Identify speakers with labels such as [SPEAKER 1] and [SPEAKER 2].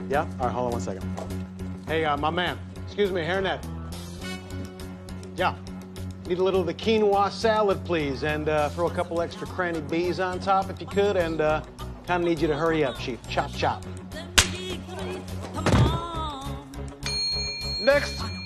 [SPEAKER 1] Yeah? All right, hold on one second. Hey, my man. Excuse me, hairnet. Yeah. Need a little of the quinoa salad, please, and throw a couple extra cranny bees on top if you could, and kind of need you to hurry up, Chief. Chop, chop. Next.